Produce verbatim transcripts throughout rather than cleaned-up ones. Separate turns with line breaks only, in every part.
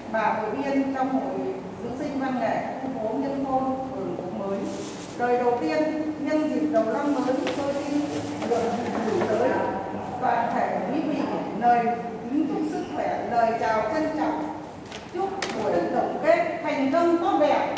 bà hội viên trong hội dưỡng sinh văn nghệ khu phố Nhân Thôn, phường Phố Mới. Lời đầu tiên, nhân dịp đầu năm mới, tôi xin được gửi tới toàn thể quý vị lời kính chúc sức khỏe, lời chào trân trọng, chúc buổi tổng kết thành công tốt đẹp,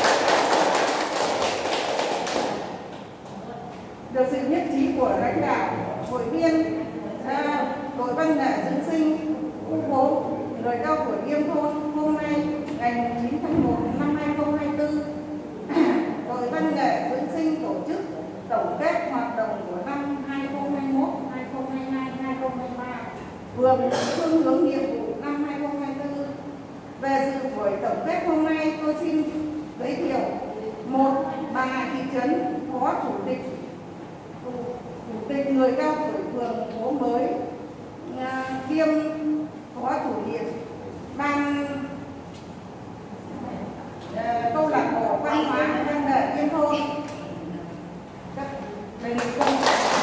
được sự nhất trí của lãnh đạo, hội viên, à, đội văn nghệ dưỡng sinh khu phố người cao tuổi Liêm Thôn. Hôm nay ngày chín tháng một năm hai nghìn không trăm hai mươi tư, đội văn nghệ dưỡng sinh tổ chức tổng kết hoạt động của năm hai nghìn không trăm hai mươi mốt, hai nghìn không trăm hai mươi hai, hai nghìn không trăm hai mươi ba, vừa phương hướng nhiệm vụ năm hai nghìn không trăm hai mươi tư. Về dự buổi tổng kết hôm nay, tôi xin giới thiệu: một, bà thị trấn, phó chủ tịch chủ tịch người cao tuổi phường Phố Mới, kiêm phó chủ nhiệm ban câu lạc bộ văn hóa văn nghệ Liên Thôn. Đề nghị công.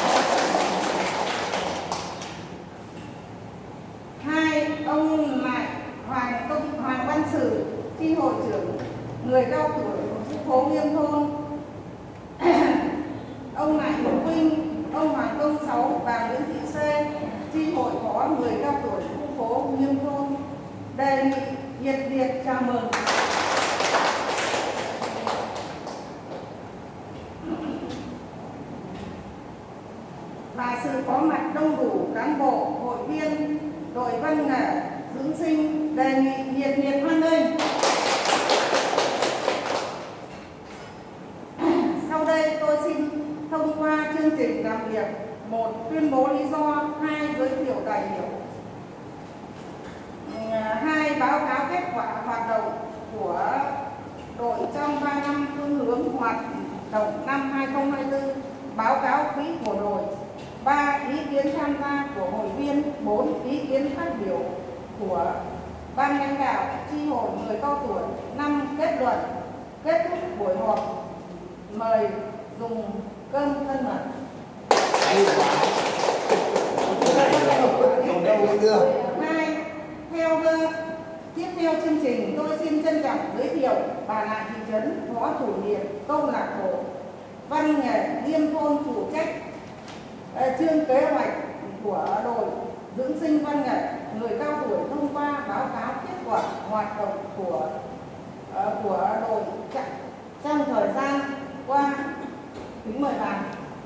Hai, ông Lại Hoàng Công Hoàng Văn Sử, chi hội trưởng người cao tuổi khu phố Nghiêm Thôn. Ông Lại Hữu Vinh, ông Hoàng Công Sáu, bà Nguyễn Thị Xê, chi hội phó người cao tuổi khu phố Nghiêm Thôn. Đề nghị nhiệt liệt chào mừng. Và sự có mặt đông đủ cán bộ, hội viên, đội văn nghệ dưỡng sinh, đề nghị nhiệt liệt hoan nghênh. Sau đây tôi xin thông qua chương trình làm việc: một, tuyên bố lý do; hai, giới thiệu đại biểu; hai, báo cáo kết quả hoạt động của đội trong ba năm phương hướng hoạt động năm hai nghìn không trăm hai mươi tư, báo cáo quỹ của đội; ba, ý kiến tham gia của hội viên; bốn, ý kiến phát biểu của ban lãnh đạo chi hội người cao tuổi; năm, kết luận. Kết thúc buổi họp, mời dùng cơm thân mật. Hai, theo tiếp theo chương trình, tôi xin trân trọng giới thiệu bà Lại Thị Trấn, phó chủ nhiệm câu lạc bộ văn nghệ Liêm Thôn, phụ trách uh, chương kế hoạch của đội dưỡng sinh văn nghệ người cao tuổi, thông qua báo cáo kết quả hoạt động của uh, của đội trong thời gian qua. Kính mời bà.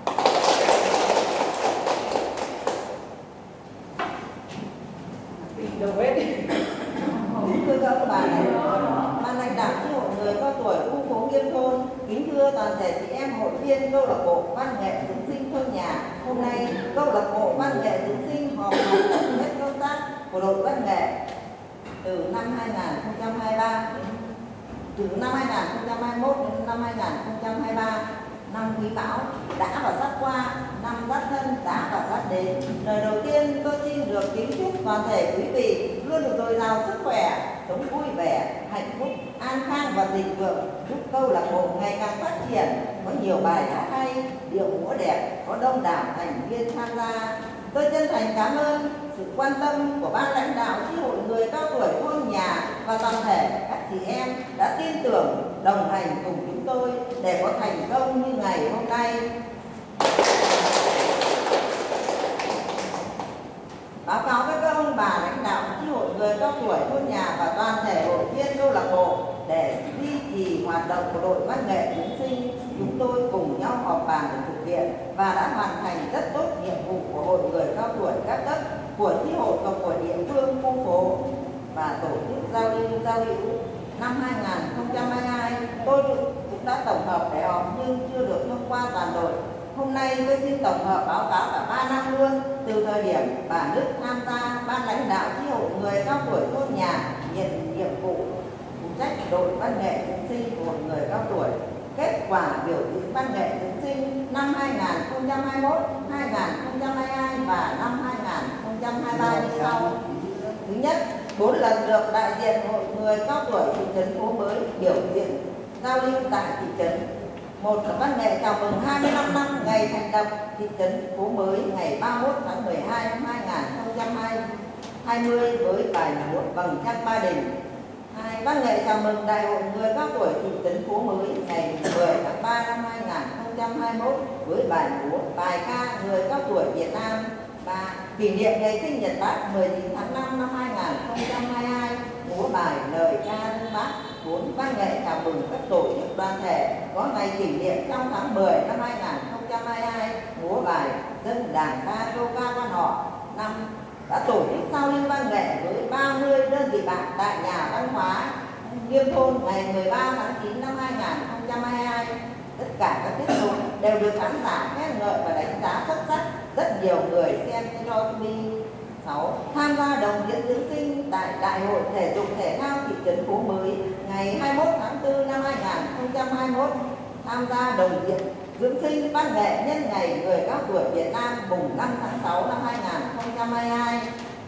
Đầu hết. Thưa các bà này, ban lãnh đạo chi hội người cao tuổi khu phố Nghiêm Thôn, kính thưa toàn thể chị em hội viên câu lạc bộ văn nghệ dưỡng sinh thôn nhà. Hôm nay câu lạc bộ văn nghệ dưỡng sinh họp mặt tổng kết công tác của đội văn nghệ từ năm hai nghìn không trăm hai mươi ba từ năm hai nghìn không trăm hai mươi mốt đến năm hai nghìn không trăm hai mươi ba. Năm Quý Mão đã và sắp qua, năm Giáp Thân đã và sắp đến. Lời đầu tiên tôi xin được kính chúc toàn thể quý vị luôn được dồi dào sức khỏe, sống vui vẻ, hạnh phúc, an khang và thịnh vượng. Chúc câu lạc bộ ngày càng phát triển, có nhiều bài hát hay, điệu múa đẹp, có đông đảo thành viên tham gia. Tôi chân thành cảm ơn sự quan tâm của ban lãnh đạo chi hội người cao tuổi thôn nhà và toàn thể các chị em đã tin tưởng đồng hành cùng chúng tôi để có thành công như ngày hôm nay. Báo cáo với các ông bà lãnh đạo chi hội người cao tuổi thôn nhà và toàn thể hội viên câu lạc bộ, để duy trì hoạt động của đội văn nghệ dưỡng sinh, chúng tôi cùng nhau họp bàn để thực hiện và đã hoàn thành rất tốt nhiệm vụ của hội người cao tuổi các cấp, của chi hội và của địa phương khu phố, và tổ chức giao lưu giao hữu. Năm hai nghìn không trăm hai mươi hai, tôi cũng đã tổng hợp để họp nhưng chưa được thông qua toàn đội. Hôm nay tôi xin tổng hợp báo cáo cả ba năm luôn, từ thời điểm bà Đức tham gia ban lãnh đạo chi hội người cao tuổi thôn nhà nhận nhiệm vụ phụ trách đội văn nghệ dưỡng sinh của người cao tuổi. Kết quả biểu diễn văn nghệ dưỡng sinh năm hai nghìn không trăm hai mươi mốt, hai nghìn không trăm hai mươi hai và năm hai nghìn không trăm hai mươi ba như sau. Thứ nhất, bốn lần được đại diện hội người cao tuổi thị trấn Phố Mới biểu diễn giao lưu tại thị trấn. Một là văn nghệ chào mừng hai mươi lăm năm ngày thành lập thị trấn Phố Mới ngày ba mươi mốt tháng mười hai năm hai nghìn không trăm hai mươi với bài múa Vầng Trăng Ba Đình. Hai, văn nghệ chào mừng Đại hội người cao tuổi thị trấn Phố Mới ngày mười tháng ba năm hai nghìn không trăm hai mươi mốt với bài múa bài ca người cao tuổi Việt Nam. Ba, kỷ niệm ngày sinh nhật Bác mười chín tháng năm năm hai nghìn không trăm hai mươi hai, múa bài lời ca dân Bác. Bốn, văn nghệ chào mừng các tổ chức đoàn thể có ngày kỷ niệm trong tháng mười năm hai nghìn không trăm hai mươi hai, múa bài dân đàn ca câu ca quan họ. Năm, đã tổ chức giao lưu văn nghệ với ba mươi đơn vị bạn tại nhà văn hóa Nghiêm Thôn ngày mười ba tháng chín năm hai nghìn không trăm hai mươi hai. Tất cả các tiết mục đều được khán giả khen ngợi và đánh giá xuất sắc, rất nhiều người xem trên YouTube. Sáu, tham gia đồng diễn dưỡng sinh tại Đại hội thể dục thể thao thị trấn Phố Mới ngày hai mươi mốt tháng tư năm hai nghìn không trăm hai mươi mốt. Tham gia đồng diễn dưỡng sinh văn nghệ nhân ngày người cao tuổi Việt Nam mùng năm tháng sáu năm hai nghìn không trăm hai mươi hai.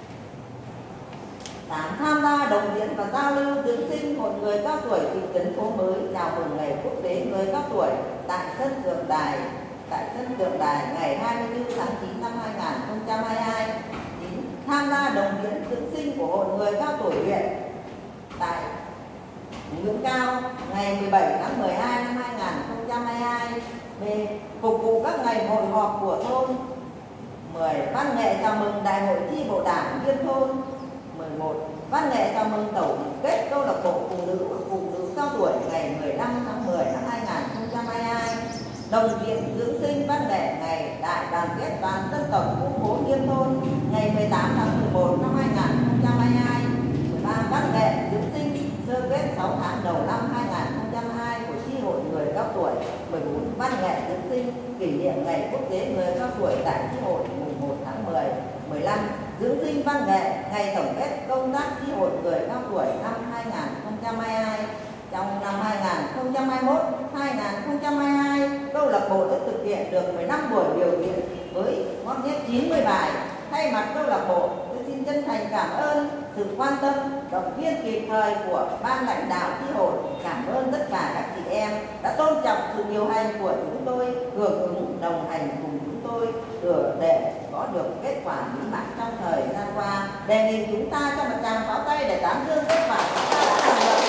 Tám, tham gia đồng diễn và giao lưu dưỡng sinh hội người cao tuổi thị trấn Phố Mới chào mừng ngày quốc tế người cao tuổi tại sân Tượng Đài tại sân Tượng Đài ngày hai mươi tư tháng chín năm hai nghìn không trăm hai mươi hai. Chín, tham gia đồng diễn dưỡng sinh của hội người cao tuổi huyện tại Ngưỡng Cao ngày mười bảy tháng mười hai năm hai nghìn không trăm hai mươi hai. Về phục vụ các ngày hội họp của thôn. Mười, văn nghệ chào mừng Đại hội chi bộ đảng Nghiêm Thôn. Mười một, văn nghệ chào mừng tổng kết câu lạc bộ phụ nữ và phụ nữ cao tuổi ngày mười lăm tháng mười năm hai nghìn không trăm hai mươi hai. Đồng diễn dưỡng sinh văn nghệ ngày đại đoàn kết toàn dân tộc khu phố Nghiêm Thôn ngày mười tám tháng mười một năm hai nghìn không trăm hai mươi hai. mười ba, văn nghệ dưỡng sinh sơ kết sáu tháng đầu năm hai nghìn không trăm hai mươi hai của chi hội người cao tuổi. Mười bốn, văn nghệ dưỡng sinh kỷ niệm ngày quốc tế người cao tuổi tại chi hội mùng một tháng mười. Mười lăm, dưỡng sinh văn nghệ ngày tổng kết công tác chi hội người cao tuổi năm hai nghìn không trăm hai mươi hai. Trong năm hai nghìn không trăm hai mươi mốt đến hai nghìn không trăm hai mươi hai, câu lạc bộ đã thực hiện được mười lăm buổi biểu diễn với ngót nghét chín mươi bài. Thay mặt câu lạc bộ, tôi xin chân thành cảm ơn sự quan tâm, động viên kịp thời của ban lãnh đạo chi hội. Cảm ơn tất cả các chị em đã tôn trọng sự điều hành của chúng tôi, hưởng ứng đồng hành cùng chúng tôi để có được kết quả mỹ mãn trong thời gian qua. Đề nghị chúng ta cho một tràng pháo tay để tán dương kết quả chúng ta đã làm được.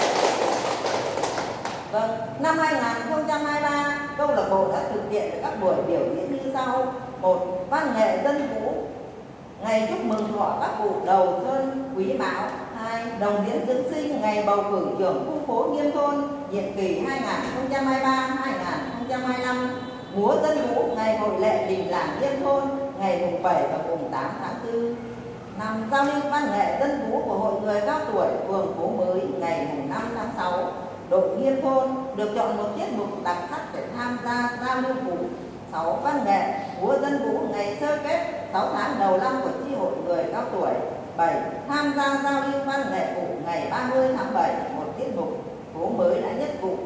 Vâng, năm hai nghìn không trăm hai mươi ba, câu lạc bộ đã thực hiện được các buổi biểu diễn như sau. Một, văn nghệ dân vũ ngày chúc mừng thọ các cụ đầu xuân quý mão. Hai, đồng diễn dưỡng sinh ngày bầu cử trưởng khu phố Nghiêm Thôn nhiệm kỳ hai nghìn không trăm hai mươi ba đến hai nghìn không trăm hai mươi lăm. Múa dân vũ ngày hội lệ đình làng Nghiêm Thôn ngày mùng bảy và mùng tám tháng tư. Năm, giao lưu văn nghệ dân vũ của hội người cao tuổi phường Phố Mới ngày mùng năm tháng sáu. Đội Nghiêm Thôn được chọn một tiết mục đặc sắc để tham gia giao lưu vũ. Sáu, văn nghệ múa dân vũ ngày sơ kết sáu tháng đầu năm của chi hội người cao tuổi. Bảy, tham gia giao lưu văn nghệ vũ ngày ba mươi tháng bảy, một tiết mục Phố Mới đã nhất vụ.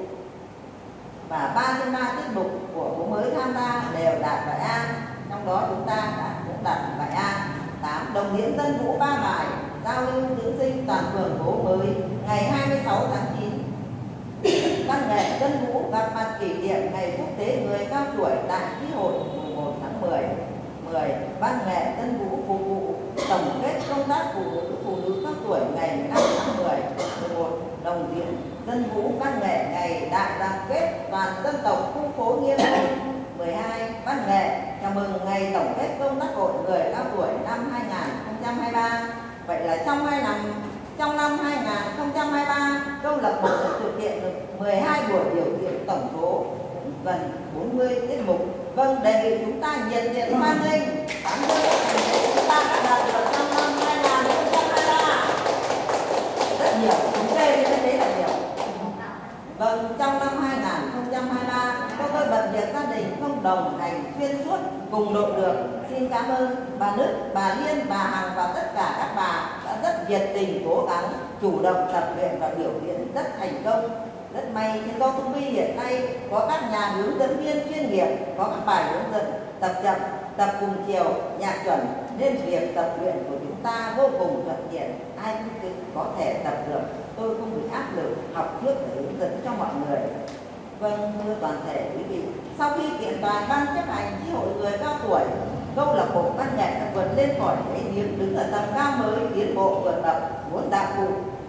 Và ba trên ba tiết mục của Phố Mới tham gia đều đạt bài A, trong đó chúng ta đã cũng đạt bài A. Tám, đồng diễn dân vũ ba bài giao lưu dưỡng sinh toàn phường Phố Mới ngày hai mươi sáu tháng chín. Văn nghệ dân vũ gặp mặt kỷ niệm ngày quốc tế người cao tuổi tại chi hội mùng một tháng mười. Mười, văn nghệ dân vũ phục vụ tổng kết công tác phụ nữ phụ nữ cao tuổi ngày mười lăm tháng mười. Mười một, đồng diễn dân vũ văn nghệ ngày đại đoàn kết toàn dân tộc khu phố Nghiêm Thôn. Mười hai, văn nghệ chào mừng ngày tổng kết công tác hội người cao tuổi năm hai nghìn không trăm hai mươi ba. Vậy là trong hai năm trong năm hai nghìn không trăm hai mươi ba, câu lạc bộ đã thực hiện được mười hai buổi biểu diễn, tổng số cũng gần bốn mươi tiết mục. Vâng, đề nghị chúng ta nhiệt liệt hoan nghênh cảm ơn chúng ta đã đạt được trong năm hai nghìn không trăm hai mươi ba. Rất nhiều, thống kê như thế đấy là nhiều. Vâng, trong năm hai nghìn không trăm hai mươi ba, có tôi bận việc gia đình không đồng hành xuyên suốt cùng đội đường. Xin cảm ơn bà Đức, bà Liên, bà Hằng và tất cả các bà đã rất nhiệt tình cố gắng, chủ động tập luyện và biểu diễn rất thành công. Rất may trên YouTube hiện nay có các nhà hướng dẫn viên chuyên nghiệp, có các bài hướng dẫn tập chậm, tập cùng chiều, nhạc chuẩn, nên việc tập luyện của chúng ta vô cùng thuận tiện, ai cũng có thể tập được. Tôi không bị áp lực học trước để hướng dẫn cho mọi người. Vâng, thưa toàn thể quý vị, sau khi kiện toàn ban chấp hành chi hội người cao tuổi, câu lạc bộ văn nghệ đã vượt lên khỏi cái giếng, đứng ở tầm cao mới, tiến bộ vượt bậc, muốn đạo cụ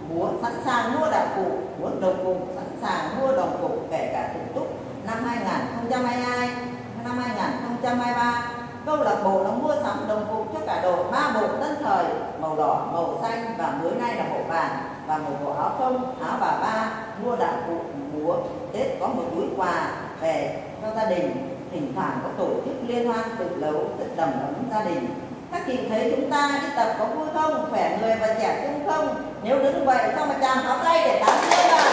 múa sẵn sàng mua đạo cụ, muốn đồng phục sẵn sàng mua đồng phục kể cả tự túc năm hai nghìn không trăm hai mươi hai, năm hai nghìn không trăm hai mươi ba. Câu lạc bộ đã mua sắm đồng phục cho cả đội ba bộ tân thời màu đỏ, màu xanh và mới nay là màu vàng và một bộ áo phông, áo bà ba, mua đạo cụ múa. Tết có một túi quà về cho gia đình, thỉnh thoảng có tổ chức liên hoan tự đấu rất đầm ấm gia đình. Các chị thấy chúng ta đi tập có vui không, khỏe người và trẻ trung không? Nếu đứng vậy cho một tràng pháo tay để tán dương ạ.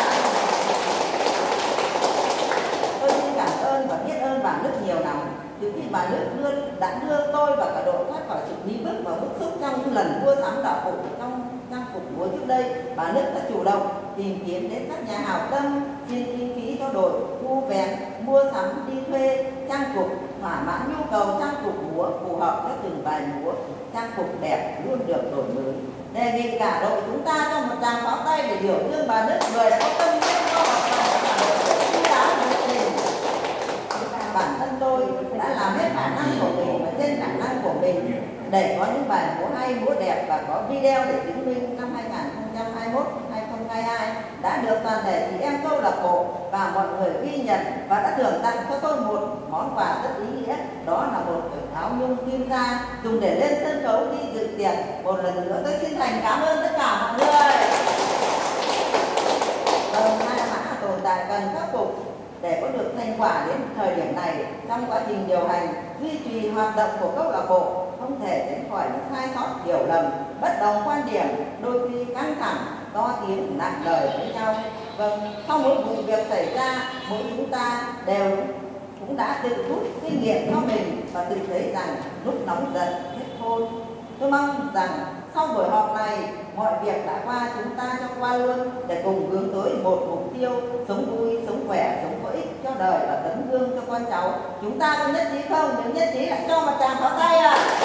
Tôi xin cảm ơn và biết ơn bà Đức nhiều lắm. Từ khi bà Đức đưa, đã đưa tôi và cả đội thoát khỏi sự bí bức và bức xúc trong lần mua sắm đạo cụ trong trang phục múa trước đây, bà Đức đã chủ động tìm kiếm đến các nhà hảo tâm xin kinh phí cho đội thu vé mua sắm đi thuê trang phục thỏa mãn nhu cầu trang phục múa phù hợp cho từng bài múa. Trang phục đẹp luôn được đổi mới. Đề nghị cả đội chúng ta cho một tràng pháo tay để biểu dương bà Đức, người đã có tâm huyết cho học bài và cả đội chú đáo của mình. Bản thân tôi đã làm hết khả năng của mình và trên khả năng của mình để có những bài múa hay, múa đẹp và có video để chứng minh. Năm hai nghìn không trăm hai mươi mốt, hai nghìn không trăm hai mươi hai đã được toàn thể chị em câu lạc bộ và mọi người ghi nhận và đã thưởng tặng cho tôi một món quà rất ý nghĩa, đó là một áo nhung kim da dùng để lên sân khấu đi dự tiệc. Một lần nữa tôi xin thành cảm ơn tất cả mọi người. Vâng, hai mã tồn tại cần khắc phục để có được thành quả đến thời điểm này. Trong quá trình điều hành, duy trì hoạt động của câu lạc bộ không thể tránh khỏi những sai sót, hiểu lầm, bất đồng quan điểm, đôi khi căng thẳng, to tiếng, nặng lời với nhau. Vâng, sau mỗi vụ việc xảy ra, mỗi chúng ta đều cũng đã tự rút kinh nghiệm cho mình và tự thấy rằng lúc nóng giận hết khôn. Tôi mong rằng sau buổi họp này, mọi việc đã qua chúng ta cho qua luôn để cùng hướng tới một mục tiêu sống vui, sống khỏe, sống có ích cho đời và tấm gương cho con cháu. Chúng ta có nhất trí không? Nếu nhất trí lại cho một tràng pháo tay ạ. À.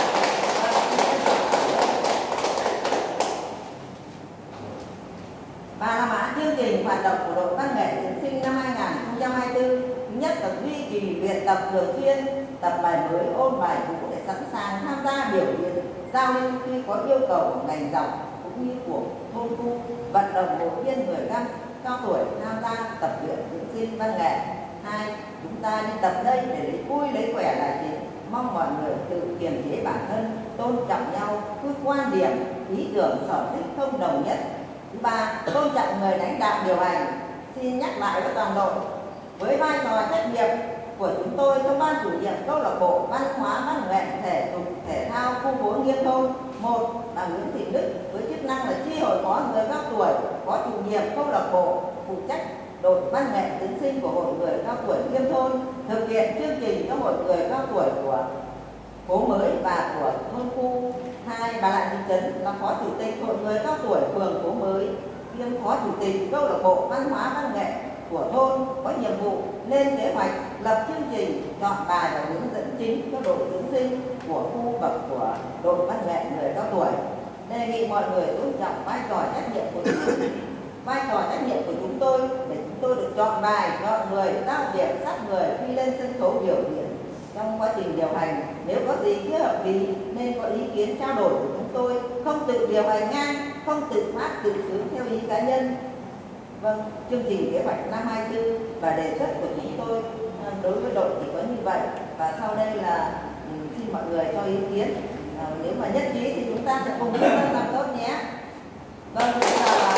Ba là mã chương trình hoạt động của đội văn nghệ tuyển sinh năm hai nghìn không trăm hai mươi tư. Thứ nhất là duy trì luyện tập thường xuyên, tập bài mới, ôn bài cũ để sẵn sàng tham gia biểu diễn, giao lưu khi có yêu cầu của ngành dòng cũng như của thôn khu, vận động hội viên người cao, cao tuổi tham gia tập luyện tuyển sinh văn nghệ. Hai, chúng ta đi tập đây để lấy vui lấy khỏe là chính. Mong mọi người tự kiềm chế bản thân, tôn trọng nhau, cứ quan điểm, ý tưởng, sở thích không đồng nhất. Thứ ba, tôn trọng người lãnh đạo điều hành. Xin nhắc lại với toàn đội, với vai trò trách nhiệm của chúng tôi trong ban chủ nhiệm câu lạc bộ văn hóa văn nghệ thể dục thể thao khu phố Nghiêm Thôn. Một là Nguyễn Thị Đức với chức năng là chi hội phó người cao tuổi, phó chủ nhiệm câu lạc bộ phụ trách đội văn nghệ tuyển sinh của hội người cao tuổi Nghiêm Thôn, thực hiện chương trình cho hội người cao tuổi của phố mới và của thôn khu. Hai, bà Lại Thị Trấn là phó chủ tịch hội người cao tuổi phường phố mới, kiêm phó chủ tịch câu lạc bộ văn hóa văn nghệ của thôn, có nhiệm vụ lên kế hoạch, lập chương trình, chọn bài và hướng dẫn chính cho đội tuyển sinh của khu vực của đội văn nghệ người cao tuổi. Đề nghị mọi người tôn trọng vai trò trách nhiệm của chúng vai trò trách nhiệm của chúng tôi để chúng tôi được chọn bài, chọn người, giao việc, sắp người khi lên sân khấu biểu diễn. Trong quá trình điều hành, nếu có gì chưa hợp lý nên có ý kiến trao đổi của chúng tôi, không tự điều hành ngang, không tự phát tự sướng theo ý cá nhân. Vâng, chương trình kế hoạch năm hai mươi tư và đề xuất của chúng tôi đối với đội thì có như vậy. Và sau đây là xin mọi người cho ý kiến. À, nếu mà nhất trí thì chúng ta sẽ cùng nhau làm tốt nhé. Vâng, là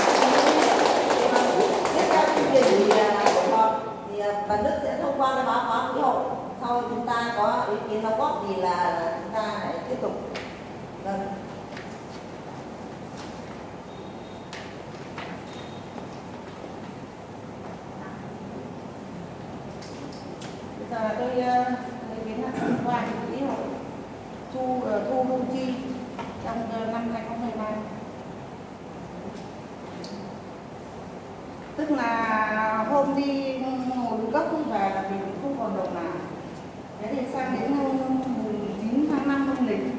tiếp theo chương trình thì buổi họp thì bà Đức sẽ thông qua cái báo cáo của hội. Sau chúng ta có ý kiến đóng góp thì là chúng ta lại tiếp tục. Vâng.
Bây giờ tôi lấy kiến là thông qua cái quỹ hội thu thu thu chi trong năm hai nghìn không trăm hai mươi ba, tức là hôm đi ngồi cấp không về là vì không còn đồng nào. Thế thì sang đến mùng chín tháng năm âm lịch